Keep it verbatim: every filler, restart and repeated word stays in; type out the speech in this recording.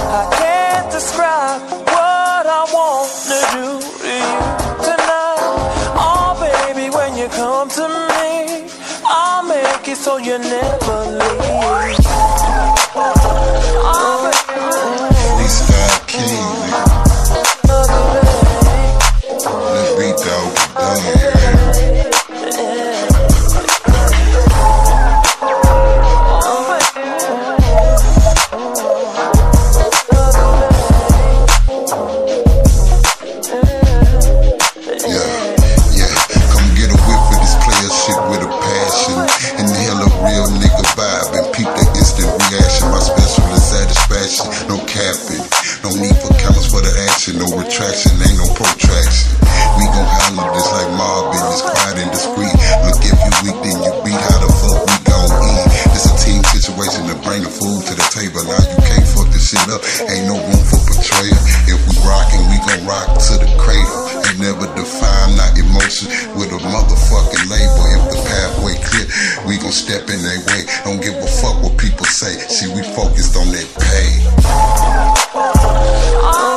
I can't describe what I want to do to you tonight. Oh baby, when you come to me, I'll make it so you never leave. Oh baby, Freestyle king, nigga. B-Dawg Da Don. No capping, no need for cameras for the action, no retraction, ain't no protraction. We gon' handle this like mob business, quiet and discreet. Look, if you weak, then you beat. How the fuck we gon' eat? It's a team situation to bring the food to the table. Now you can't fuck this shit up, ain't no room for betrayal. If we rockin', we gon' rock to the cradle. You never define our emotions with a motherfucking label. If the pathway clear, we gon' step in their way. Don't give a fuck what people say. See, we focused on that pay.